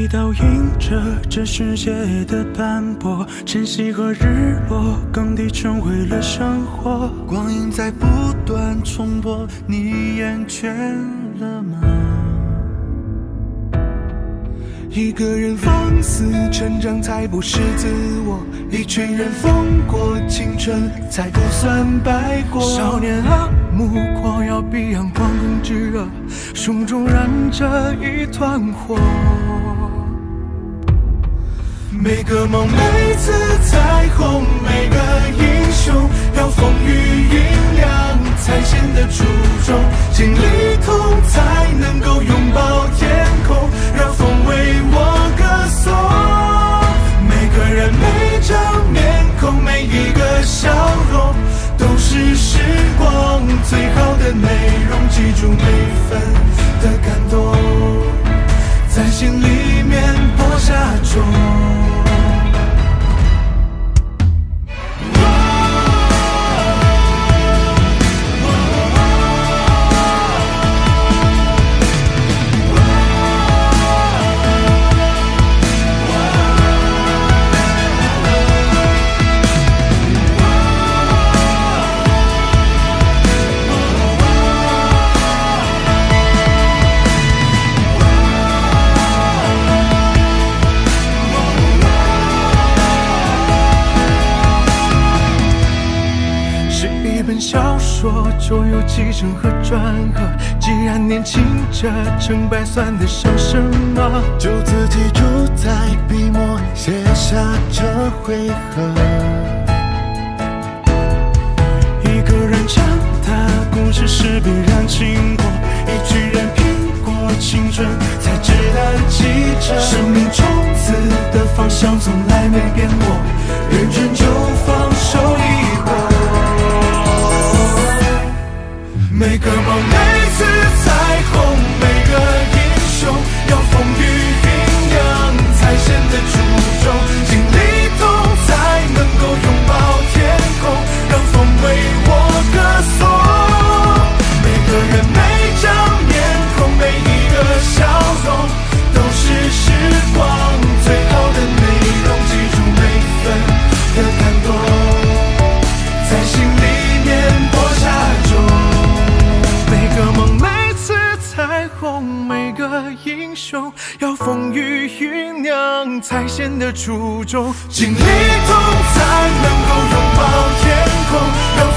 已倒映着这世界的斑驳，晨曦和日落更替成为了生活， 光阴在不断重播，你厌倦了吗？一个人放肆成长才不是自我，一群人疯过青春才不算白过。 少年啊，目光要比阳光更炙热，胸中燃着一团火。 每个梦，每次彩虹，每个英雄，要风雨阴凉才显得出众，经历痛才能够拥抱天空，让风为我歌颂。每个人，每张面孔，每一个笑容，都是时光最好的内容，记住每分的感动，在心里面播下种。 小说就有起承和转合，既然年轻着，成败算得上什么？ 就自己住在笔墨，写下这回合。 一个人长大，故事是必然经过，一群人拼过青春，才知难记着。生命种子的方向从来没变过，认真就放手一搏。 每个梦，每次彩虹，每个英雄，要风雨酝酿才显得出众，经历痛才能够拥抱天空，让风为我歌颂。每个人，每张面孔，每一个笑容，都是时光最好的内容，记住每分的感动，在心里面播下种。 每个梦，每次彩虹，每个英雄，要风雨酝酿才显得出众， 经历痛才能够拥抱天空，让